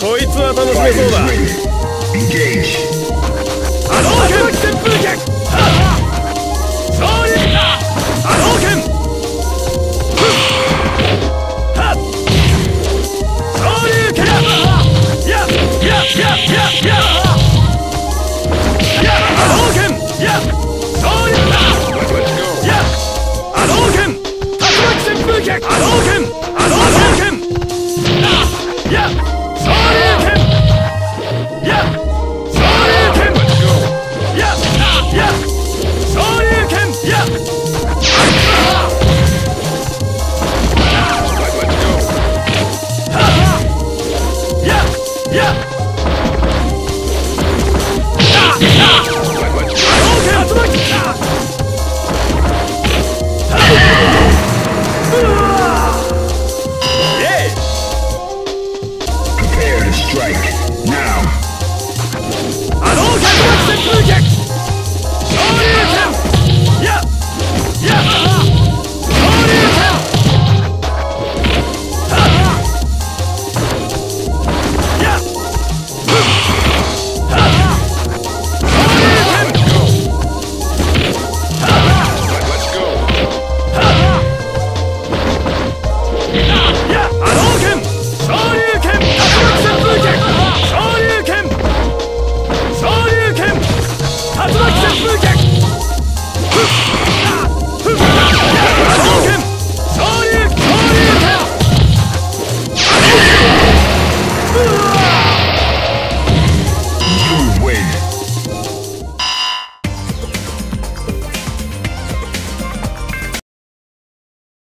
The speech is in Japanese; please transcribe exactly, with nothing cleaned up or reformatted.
こいつは楽しめそうだ。波動拳旋風脚。そういう波動拳。そういう拳。ややややや。波動拳。やそういうや波動拳。竜巻旋風脚。波動拳。波動拳。やそういう拳。やそういう拳。ややそういう拳。やAh!